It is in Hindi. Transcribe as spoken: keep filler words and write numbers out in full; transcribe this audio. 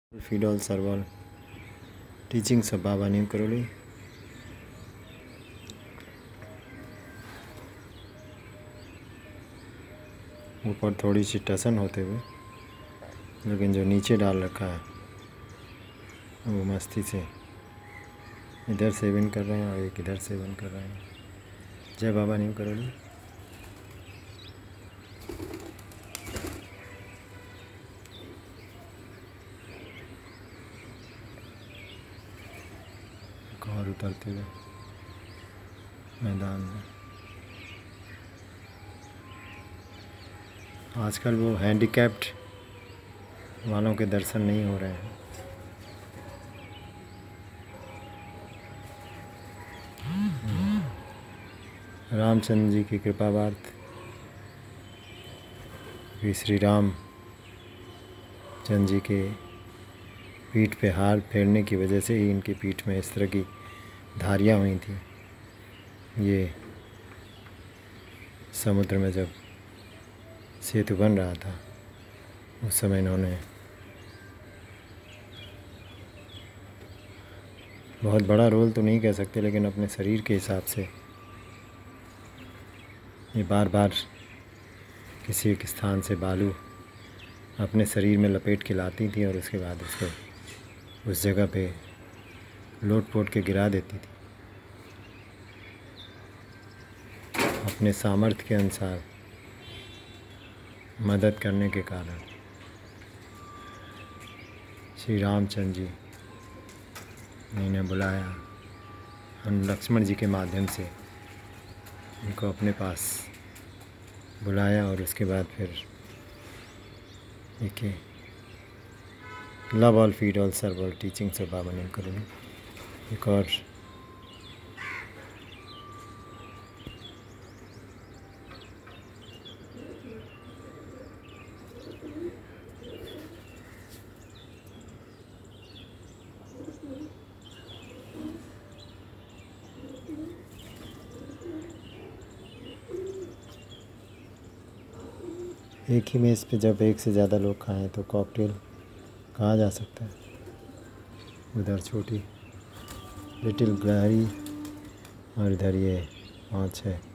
Feed all serve all. Teachings of Baba Neem Karoli. ऊपर थोड़ी सी टसन होते हुए, लेकिन जो नीचे डाल रखा है वो मस्ती से इधर सेवन कर रहे हैं और एक इधर सेवन कर रहे हैं। जय बाबा नीम करोली। और उतरते हुए मैदान में आजकल वो हैंडीकैप्ड वालों के दर्शन नहीं हो रहे हैं। रामचंद्र जी की कृपा बात कि श्री राम चंद्र जी के पीठ पे हाथ फेरने की वजह से ही इनकी पीठ में इस तरह की धारियाँ हुई थी। ये समुद्र में जब सेतु बन रहा था उस समय इन्होंने बहुत बड़ा रोल तो नहीं कह सकते, लेकिन अपने शरीर के हिसाब से ये बार बार किसी एक स्थान से बालू अपने शरीर में लपेट के लाती थी और उसके बाद उसको उस जगह पे लोट पोट के गिरा देती थी। अपने सामर्थ्य के अनुसार मदद करने के कारण श्री रामचंद्र जी ने इन्हें बुलाया। हम लक्ष्मण जी के माध्यम से इनको अपने पास बुलाया और उसके बाद फिर देखिए love all feed all serve all teachings of Baba Neem Karoli. एक और एक ही मेज़ पे जब एक से ज़्यादा लोग खाएं तो कॉकटेल कहा जा सकता है। उधर छोटी लिटिल गहरी और इधर ये पाँच है।